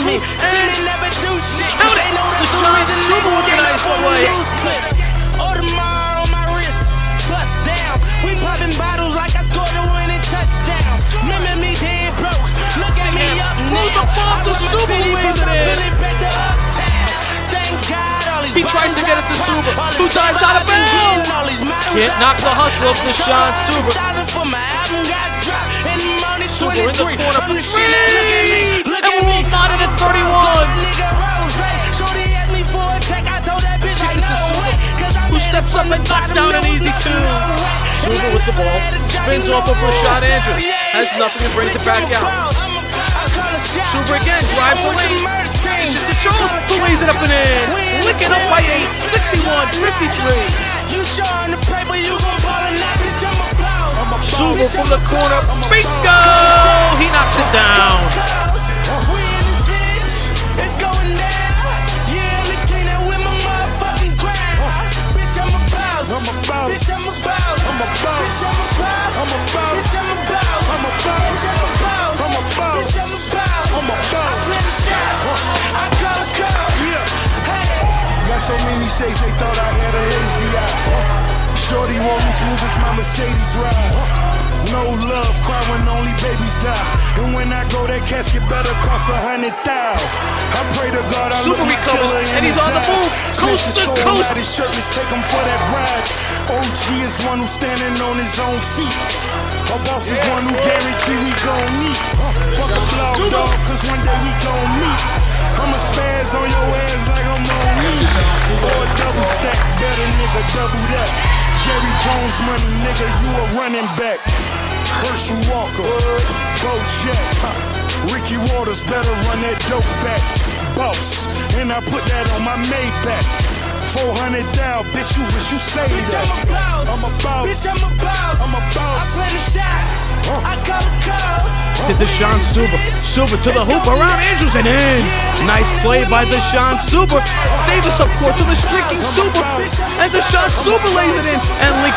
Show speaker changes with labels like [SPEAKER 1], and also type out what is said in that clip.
[SPEAKER 1] me. See me never do shit. They know that
[SPEAKER 2] Deshaun Super with a nice one.
[SPEAKER 1] Audemars on my wrist, bust down. We popping bottles like I scored a winning touchdown. Remember me dead broke. Look at me up now.
[SPEAKER 2] The Super lays it in.
[SPEAKER 1] Thank God all these
[SPEAKER 2] He tries to get it to Super. 2 times out of bounds. Can't knock the hustle of Deshaun Super. Super in the corner for 3. And we're all knotted at 31. Who steps up and knocks down an easy 2. Super with the ball. Spins off of Rashad Andrews. Has nothing and brings it back out. Super again, drives the lane. This is the Charles who lays it up and in. Licking up by 8, 61-53. Super from the corner. Bingo! He knocks it down.
[SPEAKER 1] It's going down. Yeah, I'm the king that with my motherfucking crown. Bitch, I'm a boss. I'm a boss. Bitch, I'm a boss. I'm a boss. Bitch, I'm a boss. I'm a boss. Bitch, I'm a boss. I'm a boss. I'm a boss. I'm a boss. Bitch, I'm a boss. I'm a boss. I play the shots. I call a call. Yeah. Hey.
[SPEAKER 3] Got so many shades, they thought I had a lazy eye. Shorty want me smooth as my Mercedes ride. No love, cry when only babies die. And when I go, that casket better cost 100,000. I pray to God I
[SPEAKER 2] Super
[SPEAKER 3] look my killer in
[SPEAKER 2] and he's
[SPEAKER 3] his
[SPEAKER 2] on the
[SPEAKER 3] eyes.
[SPEAKER 2] move. Coast to coast.
[SPEAKER 3] Out his shirt, let's take him for that ride. OG is one who's standing on his own feet. Our boss is one who guarantee we gon' meet. Fuck a blog dog, cause one day we gon' meet. I'ma spaz on your ass like I'm on me. Or a double stack, better nigga, double that. Jerry Jones money, nigga, you a running back. Herschel Walker, Bo Jack, Ricky Waters better run that dope back. Boss, and I put that on my Maybach. 400 down, bitch, you wish you say that. I'm a boss.
[SPEAKER 1] Bitch, I'm a boss.
[SPEAKER 3] I'm a boss.
[SPEAKER 1] I play the shots. I call the calls.
[SPEAKER 2] To Deshaun Super. Super to the hoop around Andrews and in. Nice play by Deshaun Super. Davis up court to the streaking Super. And Deshaun Super lays it in. And